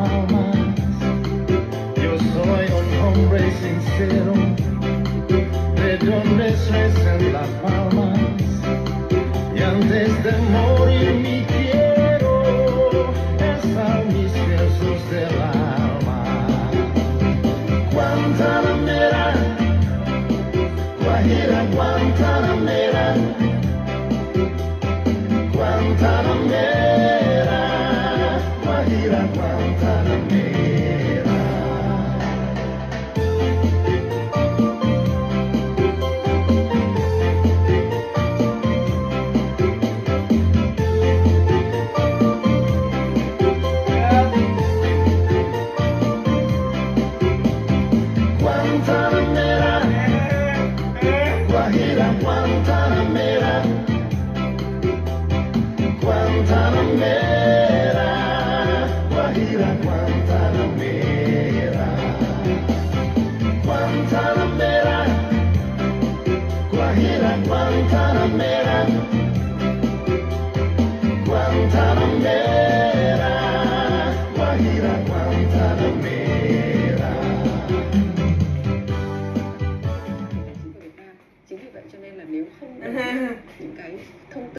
Palmas. Yo soy un hombre sincero, de donde crecen las palmas, y antes de morir me quiero estar mis versos del alma. Guantanamera, Guajira, Guantanamera, Guantanamera, Guajira, Guantanamera. Guantanamera, Guajira, Guantanamera, Guantanamera, Guajira, Guantanamera, Guantanamera, Guajira, Guantanamera, Guantanamera, Guajira, Guantanamera. Chính vì vậy cho nên là nếu không những cái thông